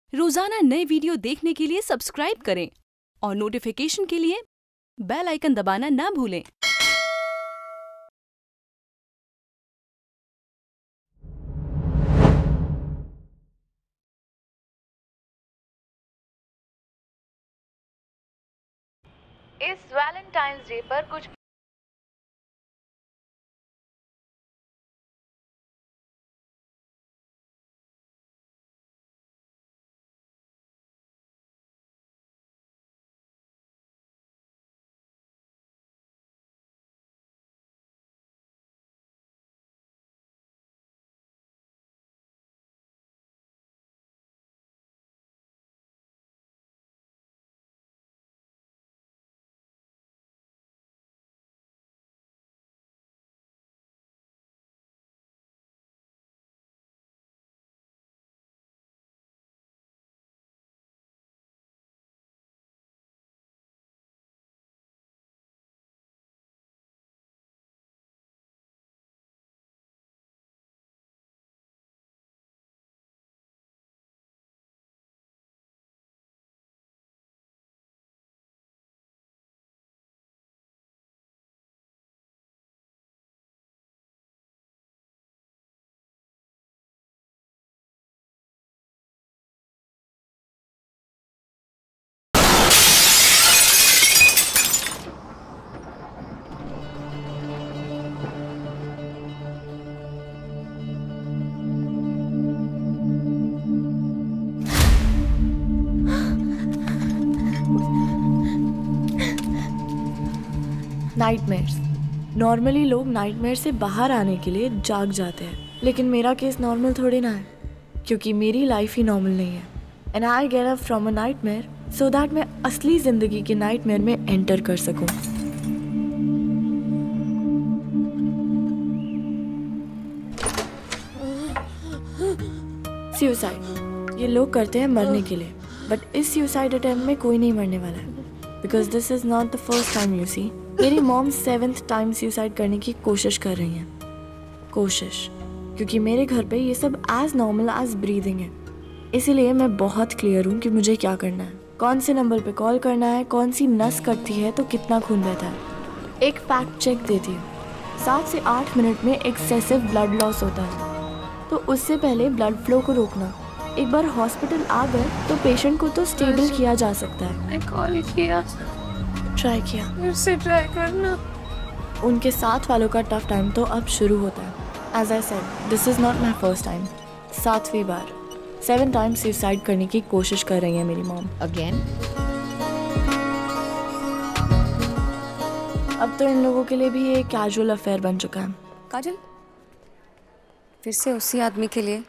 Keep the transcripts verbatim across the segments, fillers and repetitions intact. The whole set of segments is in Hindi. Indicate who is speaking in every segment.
Speaker 1: रोजाना नए वीडियो देखने के लिए सब्सक्राइब करें और नोटिफिकेशन के लिए बेल आइकन दबाना ना भूलें।
Speaker 2: इस वैलेंटाइंस डे पर कुछ
Speaker 3: नाइटमेयर्स। नॉर्मली लोग नाइटमेयर से बाहर आने के लिए जाग जाते हैं, लेकिन मेरा केस नॉर्मल थोड़ी ना है, क्योंकि मेरी लाइफ ही नॉर्मल नहीं है। And I get up from a nightmare so that मैं असली जिंदगी के नाइटमेयर में एंटर कर सकूं। सुसाइड ये लोग करते हैं मरने के लिए, बट इस सुसाइड अटेम्प्ट में कोई नहीं मरने वाला है, because this is not the first time you see. मेरी मॉम सेवेंथ टाइम सुसाइड करने की कोशिश कर रही हैं। कोशिश क्योंकि मेरे घर पे ये सब एज नॉर्मल एज ब्रीदिंग है, इसीलिए मैं बहुत क्लियर हूँ कि मुझे क्या करना है, कौन से नंबर पे कॉल करना है, कौन सी नस कटती है तो कितना खून बहता है। एक फैक्ट चेक देती हूँ, सात से आठ मिनट में एक्सेसिव ब्लड लॉस होता है, तो उससे पहले ब्लड फ्लो को रोकना। एक बार हॉस्पिटल आ गए तो पेशेंट को तो स्टेबल किया जा सकता है।
Speaker 2: कॉल किया,
Speaker 3: ट्राई किया,
Speaker 2: फिर से ट्राई करना।
Speaker 3: उनके साथ वालों का टफ टाइम तो अब शुरू होता है। As I said, this is not my first time. सातवीं बार, सेवन टाइम सुसाइड करने की कोशिश कर रही है मेरी मॉम।
Speaker 2: अगेन?
Speaker 3: अब तो इन लोगों के लिए भी ये कैजुअल अफेयर बन चुका है।
Speaker 4: काजल, फिर से उसी आदमी के लिए?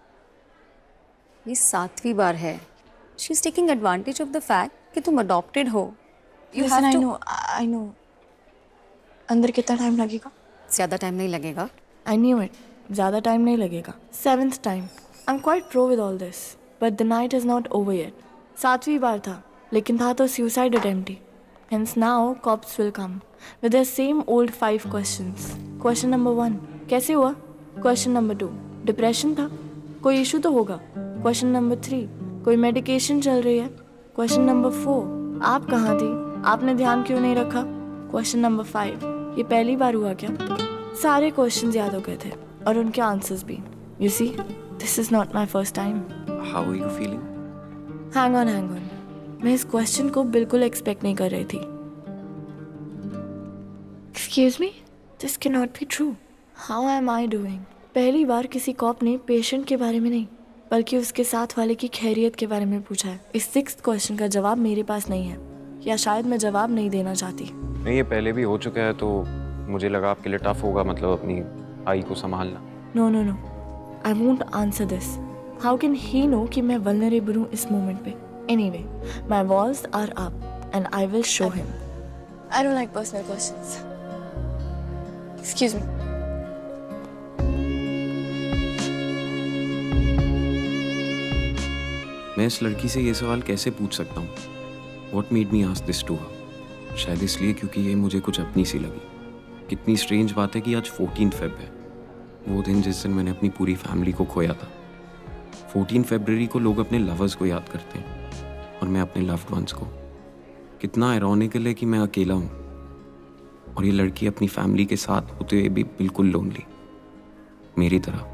Speaker 4: ये सातवीं बार है। She is taking advantage of the fact कि तुम अडॉप्टेड हो।
Speaker 3: You have to... I know, I know. अंदर कितना टाइम लगेगा?
Speaker 4: ज्यादा टाइम नहीं लगेगा।
Speaker 3: I knew it. ज़्यादा टाइम नहीं लगेगा। Seventh time. I'm quite pro with all this, but the night is not over yet. सातवीं बार था, लेकिन था तो suicide attempt he. Hence now cops will come with their same old five questions. Question number one, कैसे हुआ? Question number two, डिप्रेशन था? कोई इशू तो होगा? Question number three, कोई मेडिकेशन चल रही है? Question number four, आप कहाँ थी? आपने ध्यान क्यों नहीं रखा? क्वेश्चन नंबर फाइव, ये पहली बार हुआ क्या? सारे क्वेश्चंस याद हो गए थे और उनके आंसर्स भी। You see, this is not my first time.
Speaker 5: How are you feeling?
Speaker 3: Hang on hang on, मैं इस क्वेश्चन को बिल्कुल एक्सपेक्ट नहीं कर रही थी। Excuse me, this can not be true. How am I doing? पहली बार किसी कॉप ने पेशेंट के बारे में नहीं, बल्कि उसके साथ वाले की खैरियत के बारे में पूछा है। इस सिक्स्थ क्वेश्चन का जवाब मेरे पास नहीं है, या शायद मैं जवाब नहीं देना चाहती।
Speaker 5: नहीं, ये पहले भी हो चुका है, तो मुझे लगा आपके लिए टफ होगा, मतलब अपनी आई को संभालना।
Speaker 3: No no no, I won't answer this. How can he know कि मैं वल्नरेबल हूँ इस मोमेंट पे? Anyway, my walls are up and I will show him. I don't like personal questions. Excuse me.
Speaker 5: मैं इस लड़की से ये सवाल कैसे पूछ सकता हूँ? What made me ask this to her? शायद इसलिए क्योंकि ये मुझे कुछ अपनी सी लगी। कितनी स्ट्रेंज बात है कि आज फोर्टीन फेब है, वो दिन जिस दिन मैंने अपनी पूरी फैमिली को खोया था। फोर्टीन फरवरी को लोग अपने लवर्स को याद करते हैं और मैं अपने लव्ड वंस को। कितना आयरॉनिकल है कि मैं अकेला हूँ और ये लड़की अपनी फैमिली के साथ होते हुए भी बिल्कुल लोनली, मेरी तरह।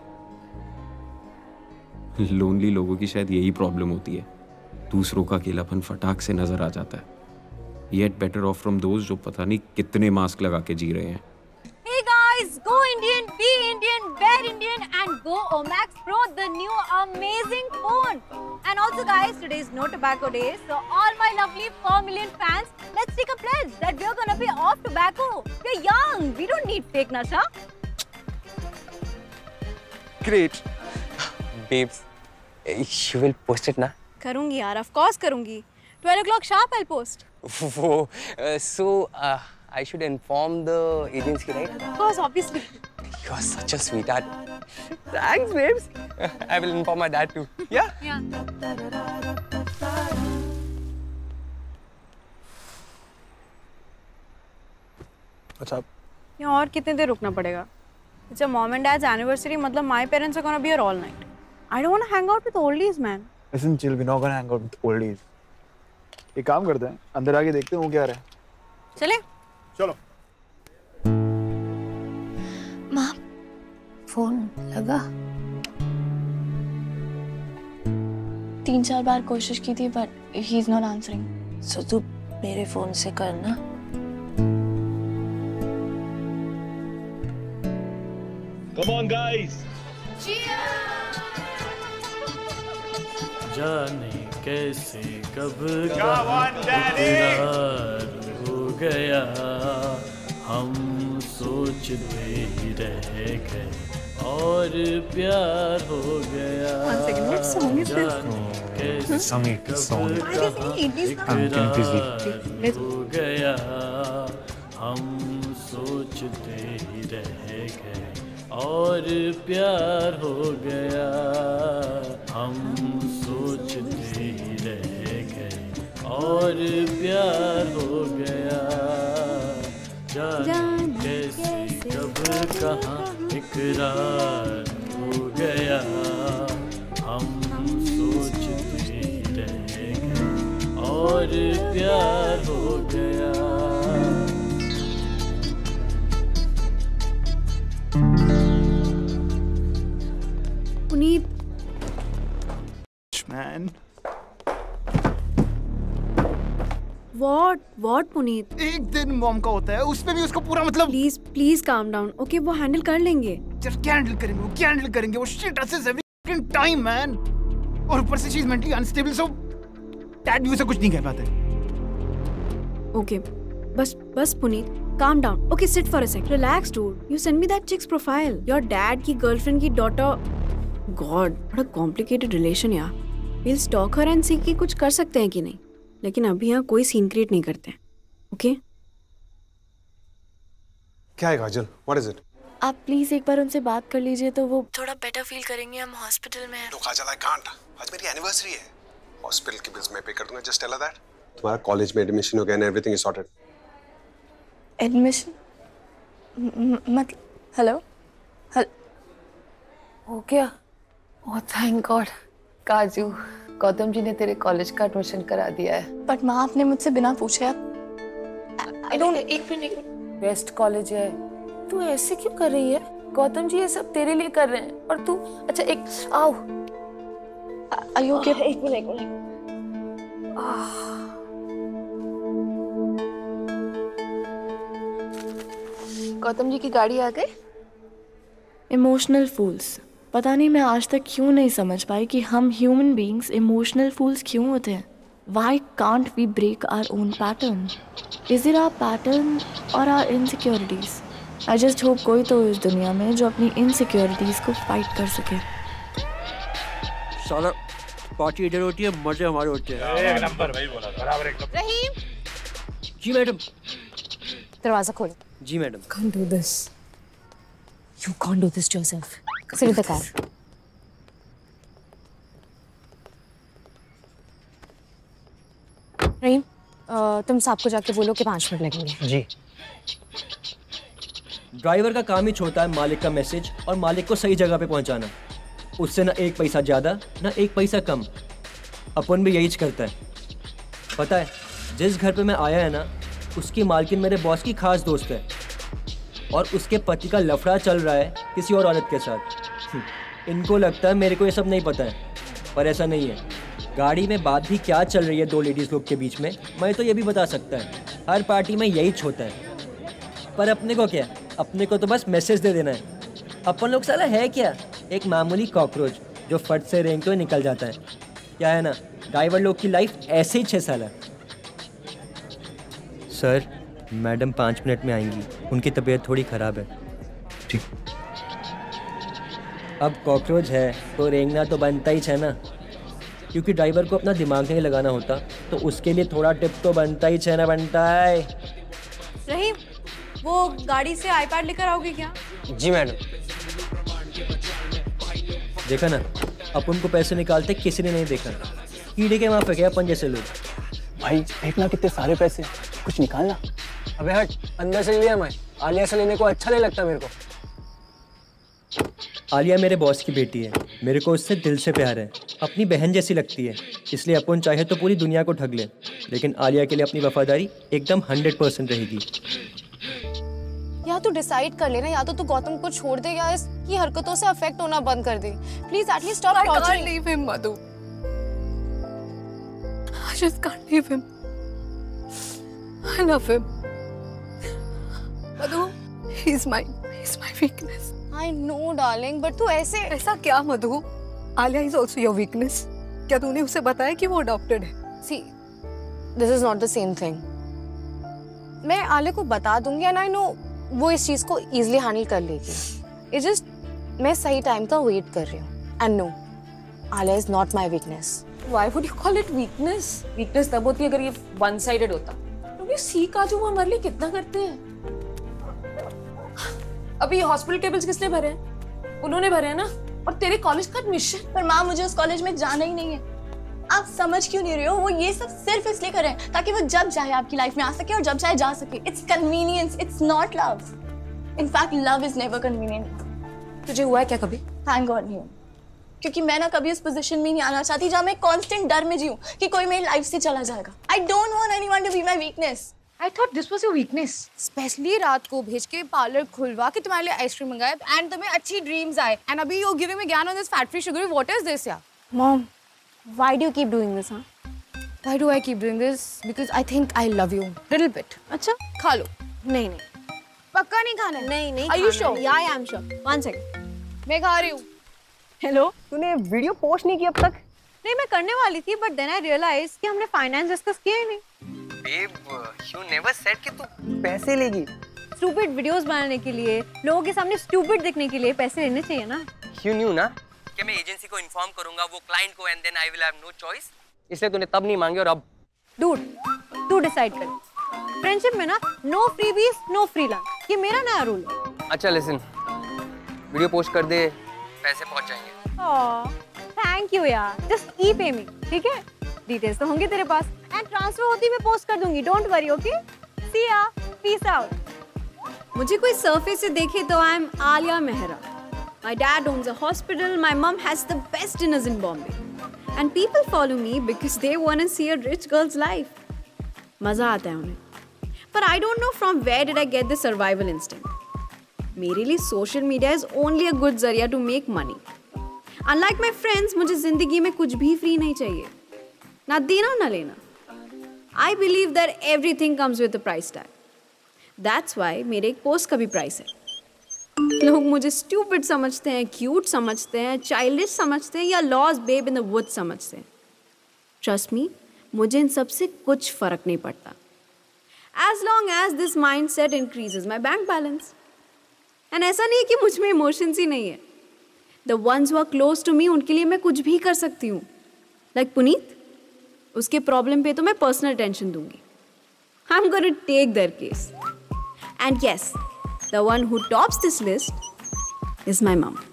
Speaker 5: लोनली लोगों की शायद यही प्रॉब्लम होती है, दूसरों का अकेलापन फटाक से नजर आ जाता है। Yet better off from those जो पता नहीं कितने मास्क लगा के जी रहे हैं।
Speaker 6: Hey guys, go Indian, be Indian, wear Indian and go Omax Pro, the new amazing phone. And also guys, today is no tobacco day, so all my lovely four million fans, let's take a pledge that we're gonna be off tobacco. We're young, we don't need fake nasha.
Speaker 7: Great. Babes, you will post it na?
Speaker 6: करूँगी यार, of course करूँगी. twelve o'clock sharp I'll post.
Speaker 7: Oh, uh, so uh, I should inform the agency, right?
Speaker 6: Of course, obviously.
Speaker 7: You are such a sweetheart. Thanks, babes. I will inform my dad too. Yeah?
Speaker 6: Yeah.
Speaker 8: अच्छा
Speaker 6: यहाँ और कितने देर रुकना पड़ेगा? It's a mom and dad's anniversary. मतलब my parents are gonna be here all night. I don't want to hang out with oldies, man.
Speaker 8: Listen, chill. We're not gonna hang out with oldies. एक काम करते हैं, अंदर आके देखते हैं वो क्या रहा है।
Speaker 6: चले?
Speaker 8: चलो।
Speaker 4: माँ, फोन लगा?
Speaker 3: तीन चार बार कोशिश की थी but he's not answering.
Speaker 4: सो तू मेरे फोन से करना।
Speaker 9: Come on, guys.
Speaker 10: जाने कैसे कब इकरार हो गया, हम सोचते ही रह गए और प्यार हो गया। जाने कैसे कब इकरार हो गया, हम सोचते ही रह गए और प्यार हो गया, हम सोचते ही रह गए और प्यार हो गया। जाने कैसे कब कहाँ इकरार हो गया, हम सोचते ही रह गए और प्यार हो गया।
Speaker 6: Puneet,
Speaker 8: Man.
Speaker 6: what? What, Puneet?
Speaker 8: एक दिन मॉम का होता है, उसमें भी उसको पूरा मतलब।
Speaker 6: Please, please calm down. Okay, वो हैंडल कर लेंगे।
Speaker 8: यार क्या हैंडल करेंगे वो क्या हैंडल करेंगे वो shit does every fucking time man. और ऊपर से she's mentally unstable so dad भी उसे कुछ नहीं कह पाते।
Speaker 6: Okay, बस बस Puneet, calm down. Okay, sit for a sec. Relax, dude. You send me that chick's profile. Your dad की girlfriend की daughter. God, बड़ा complicated relation यार. We'll stalk her and see कि कुछ कर सकते हैं कि नहीं. लेकिन अभी यहाँ कोई सीन क्रिएट नहीं करते हैं. Okay?
Speaker 11: क्या है काजल? What is it?
Speaker 3: आप प्लीज एक बार उनसे बात कर लीजिए तो वो थोड़ा बेटर फील करेंगे। हम हॉस्पिटल में हैं।
Speaker 11: No Kajal, I can't. आज मेरी एनिवर्सरी है। हॉस्पिटल की बिल्स मैं पे कर दूंगा। Just tell her that. तुम्हारा कॉलेज में एडमिशन हो गया ना, everything is sorted.
Speaker 3: एडमिशन? मतलब हेलो?
Speaker 4: हो गया? Oh thank God. Kaju, Gautam जी ने तेरे कॉलेज का एडमिशन करा दिया है।
Speaker 3: बट माँ आपने मुझसे बिना पूछे आप आई डोंट एक मिनट एक मिनट
Speaker 4: बेस्ट कॉलेज है। तू ऐसे क्यों कर रही है? गौतम जी ये सब तेरे लिए कर रहे हैं और तू अच्छा एक आओ।
Speaker 3: Are you okay? एक मिनट एक मिनट।
Speaker 4: गौतम जी की गाड़ी आ गई।
Speaker 3: Emotional fools. पता नहीं मैं आज तक क्यों नहीं समझ पाई कि हम ह्यूमन बीइंग्स इमोशनल फूल्स क्यों होते हैं। Why can't we break our own pattern? Is it our pattern or our insecurities? I just hope कोई तो इस दुनिया में जो अपनी insecurities को fight कर सके।
Speaker 12: साला पार्टी इधर होती है, मजे हमारे होते हैं।
Speaker 9: एक नंबर भाई बोला, बराबर एक नंबर।
Speaker 6: रहीम।
Speaker 12: जी मैडम।
Speaker 4: दरवाजा खोल।
Speaker 12: जी madam.
Speaker 4: Can't do this. You can't do this to yourself. Sit in the car. Rahim, तुम साहब को जाके बोलो कि पाँच मिनट लगेंगे।
Speaker 12: जी। ड्राइवर का काम ही छोटा है मालिक का मैसेज और मालिक को सही जगह पे पहुंचाना। उससे ना एक पैसा ज़्यादा ना एक पैसा कम। अपन भी यही करता है। पता है जिस घर पे मैं आया है ना, उसकी मालकिन मेरे बॉस की खास दोस्त है और उसके पति का लफड़ा चल रहा है किसी और औरत के साथ। इनको लगता है मेरे को ये सब नहीं पता है, पर ऐसा नहीं है। गाड़ी में बात भी क्या चल रही है दो लेडीज़ लोग के बीच में, मैं तो ये भी बता सकता है। हर पार्टी में यही होता है। पर अपने को क्या, अपने को तो बस मैसेज दे देना है। अपन लोग साला है क्या, एक मामूली कॉकरोच जो फट से रेंग के निकल जाता है। क्या है ना, ड्राइवर लोग की लाइफ ऐसे ही छः साल है। सर मैडम पाँच मिनट में आएंगी, उनकी तबीयत थोड़ी ख़राब है।
Speaker 5: ठीक।
Speaker 12: अब कॉकरोच है तो रेंगना तो बनता ही है ना, क्योंकि ड्राइवर को अपना दिमाग नहीं लगाना होता, तो उसके लिए थोड़ा टिप तो बनता ही है ना, बनता है।
Speaker 6: रहीम, वो गाड़ी से आईपैड लेकर आओगे क्या?
Speaker 7: जी मैडम।
Speaker 12: देखा ना, अपन को पैसे निकालते किसी ने नहीं देखा। कीड़े के माफिक है अपन जैसे लोग।
Speaker 7: भाई देखना कितने सारे पैसे, कुछ निकालना। अबे हट, अंदर से लिया मैं, आलिया से लेने को अच्छा नहीं लगता मेरे को।
Speaker 12: आलिया मेरे बॉस की बेटी है, मेरे को उससे दिल से प्यार है, अपनी बहन जैसी लगती है। इसलिए अपन चाहे तो पूरी दुनिया को ठग ले, लेकिन आलिया के लिए अपनी वफादारी एकदम हंड्रेड परसेंट रहेगी।
Speaker 4: या तो डिसाइड कर लेना, या तो तू गौतम को छोड़ दे या इसकी हरकतों से अफेक्ट होना बंद कर दे। Please at least stop torturing.
Speaker 2: I can't leave him, Madhu. I just can't leave him. I love him. Madhu, he's my, he's my weakness.
Speaker 4: I know, darling, but तू ऐसे
Speaker 2: ऐसा क्या मधु? Alia is also your weakness. क्या तूने उसे बताया कि वो adopted है?
Speaker 4: See, this is not the same thing. मैं आलिया को बता दूंगी and I know वो इस चीज को easily handle कर लेगी। It's just मैं सही टाइम का वेट कर रही हूँ। And no, Alia is not my weakness.
Speaker 13: Why would you call it weakness? Weakness तब होती है अगर ये one sided होता। क्योंकि सी काजू वो हमारे लिए कितना करते हैं। अभी हॉस्पिटल के बिल्स किसने भरे हैं? उन्होंने भरे हैं ना। और तेरे कॉलेज का एडमिशन।
Speaker 14: पर माँ, मुझे उस कॉलेज में जाना ही नहीं है। आप समझ क्यों नहीं रहे हो? वो ये सब सिर्फ इसलिए कर रहे हैं ताकि वो जब चाहे आपकी लाइफ में आ सके और जब चाहे जा सके। It's convenience, it's not love. In fact love is never convenient.
Speaker 13: तुझे हुआ है क्या कभी?
Speaker 14: थैंक गॉड नहीं, क्योंकि मैं ना कभी उस पोजीशन में नहीं आना चाहती जहाँ मैं कांस्टेंट डर में जीऊं कि कोई मेरी लाइफ से चला जाएगा। I don't want anyone to be my weakness.
Speaker 13: I thought this was your weakness.
Speaker 4: Specially रात को भेज के पार्लर खुलवा के तुम्हारे लिए आइसक्रीम मंगाए एंड तुम्हें अच्छी ड्रीम्स आए एंड अभी you giving me gyan on this fat free sugar. What is this यार?
Speaker 14: Mom, why do you keep doing this? हाँ,
Speaker 4: why do I keep doing this? Because I think I love you little bit.
Speaker 6: अच्छा,
Speaker 4: खा लो।
Speaker 6: नहीं नहीं,
Speaker 4: पक्का नहीं खाना है?
Speaker 6: नहीं नहीं।
Speaker 4: Are you sure?
Speaker 6: Yeah, I am sure. One second.
Speaker 4: मैं खा रही हूँ।
Speaker 6: हेलो,
Speaker 13: तूने वीडियो पोस्ट नहीं की अब तक?
Speaker 6: नहीं, मैं करने वाली थी, बट देन आई रियलाइज कि हमने फाइनेंस डिस्कस किया ही नहीं।
Speaker 7: Babe, you never said कि तू पैसे लेगी।
Speaker 6: स्टूपिड वीडियोस बनाने के लिए, लोगों के सामने स्टूपिड दिखने के लिए पैसे लेने चाहिए ना।
Speaker 7: You knew ना कि मैं एजेंसी को इन्फॉर्म करूंगा, वो क्लाइंट को, and then I will have no choice. इसलिए तूने तब नहीं मांगे और अब।
Speaker 6: डूड, तू डिसाइड कर। फ्रेंडशिप में ना no freebies no free lunch, ये मेरा नया रूल है।
Speaker 7: अच्छा लिसन, वीडियो पोस्ट कर दे, पैसे पहुंच जाएंगे।
Speaker 6: थैंक यू यार, जस्ट ई पे मी, ठीक है? डिटेल्स तो होंगे तेरे पास एंड ट्रांसफर होती मैं पोस्ट कर दूंगी। Don't worry, okay? सी या, पीस आउट। मुझे कोई सरफेस से देखे तो I am Alia Mehra. My dad owns a hospital, my mum has the best dinners in Bombay and people follow me because they want to see a rich girl's life. मजा आता है उन्हें, पर I don't know from where did I get the survival instinct. मेरे लिए social media is only a good जरिया to make money. Unlike my friends, मुझे जिंदगी में कुछ भी फ्री नहीं चाहिए, ना देना ना लेना। I believe that everything comes with a price tag. That's why मेरे एक पोस्ट का भी प्राइस है। लोग मुझे स्टूपिड समझते हैं, क्यूट समझते हैं, चाइल्डिश समझते हैं या lost babe in the wood समझते हैं। ट्रस्ट मी, मुझे इन सब से कुछ फर्क नहीं पड़ता, as long as this mindset increases my bank balance. And ऐसा नहीं है कि मुझ में इमोशंस ही नहीं है। The ones who are close to me, उनके लिए मैं कुछ भी कर सकती हूँ। लाइक पुनीत, उसके प्रॉब्लम पे तो मैं पर्सनल टेंशन दूंगी। I am gonna take their case. And yes, the one who tops this list is my mum.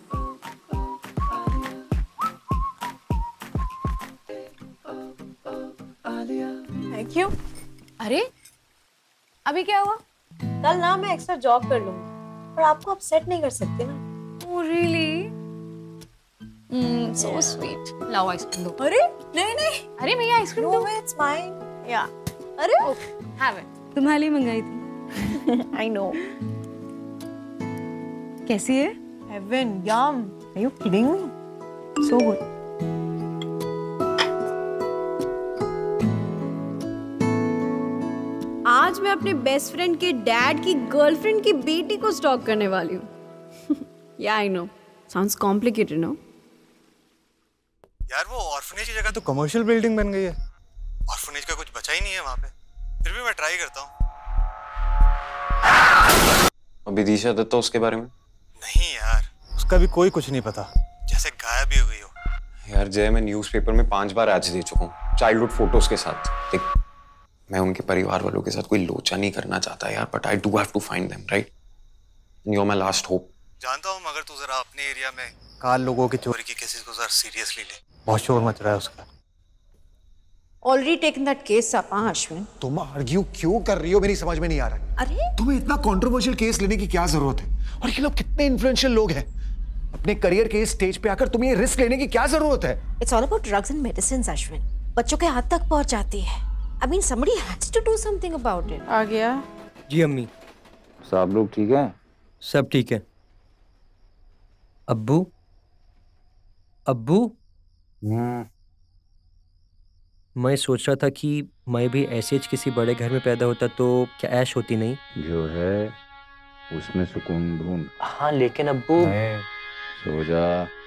Speaker 4: Thank you. अरे अभी क्या हुआ?
Speaker 6: कल ना मैं एक्स्ट्रा जॉब कर लूंगी, पर आपको अपसेट नहीं कर सकते ना।
Speaker 4: Oh really? So sweet. लाओ आइसक्रीम दो।
Speaker 14: अरे नहीं नहीं,
Speaker 4: अरे भैया आइसक्रीम दो।
Speaker 14: It's mine. या अरे
Speaker 4: हैव इट।
Speaker 6: तुम्हारे लिए मंगाई थी।
Speaker 14: I know.
Speaker 6: कैसी है?
Speaker 14: Heaven, yum. Are you kidding me? So good.
Speaker 6: आज मैं अपने बेस्ट फ्रेंड के डैड की गर्लफ्रेंड की बेटी को स्टॉक करने वाली हूँ। Yeah I know, sounds complicated no?
Speaker 15: यार वो ऑर्फनेज की जगह तो कमर्शियल बिल्डिंग बन गई है। ऑर्फनेज का कुछ बचा ही नहीं है वहाँ पे। फिर भी मैं ट्राई करता हूँ।
Speaker 5: और विदिशा दत्ता उसके बारे में?
Speaker 15: नहीं यार, उसका भी कोई कुछ नहीं पता, जैसे गायब ही हो गई हो।
Speaker 5: यार जय, मैं न्यूज़पेपर में पांच बार एड्स दे चुका हूँ चाइल्डहुड फोटोज के साथ। देख, मैं उनके परिवार वालों के साथ कोई लोचा नहीं करना चाहता यार, but I do have to find them, right? You are my last hope.
Speaker 15: जानता हूँ, मगर तू जरा अपने एरिया में काल लोगों की चोरी की केसेस को जरा सीरियसली ले। बहुत शोर मच रहा है उसका।
Speaker 16: Already taken that case up. Ashwin,
Speaker 17: तुम आर्ग्यू क्यों कर रही हो, मेरी समझ में नहीं आ रहा है।
Speaker 16: अरे
Speaker 17: तुम्हें इतना कंट्रोवर्शियल केस लेने की क्या जरूरत है? और ये लोग कितने इन्फ्लुएंशियल लोग हैं। अपने करियर के इस स्टेज पे आकर तुम्हें ये रिस्क लेने की क्या जरूरत है?
Speaker 16: It's all about drugs and medicine Ashwin. बच्चों के हाथ तक पहुंच जाती है। I mean, somebody has to do something about it.
Speaker 3: आ गया।
Speaker 12: जी अम्मी।
Speaker 18: सब लोग ठीक हैं?
Speaker 12: सब ठीक है। अब्बू? अब्बू?
Speaker 18: हम्म।
Speaker 12: मैं सोच रहा था कि मैं भी ऐसे ही किसी बड़े घर में पैदा होता तो क्या ऐश होती नहीं?
Speaker 18: जो है उसमें सुकून ढूंढ।
Speaker 12: हाँ लेकिन अब्बू।
Speaker 18: सो जा।